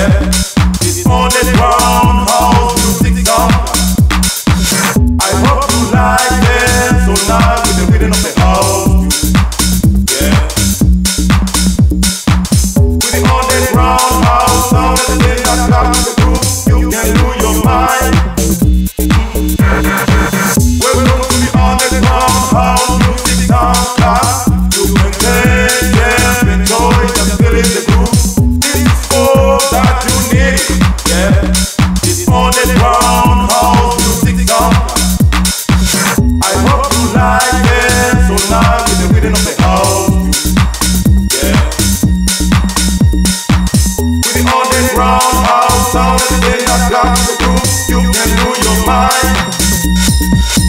Yeah, it's on the ground house music song. I hope you like it. So now with the rhythm of the house, yeah. With the on the ground house sound and the that clap to the groove, you can lose your mind. Welcome to the on the ground house music sound class. You can take, yeah, enjoy the feeling, the groove. That you need, yeah. It's on the ground house music song. I hope you like it. So now with the rhythm of the house, yeah. With the on the ground house sound and the that clap to the groove, you can lose your mind.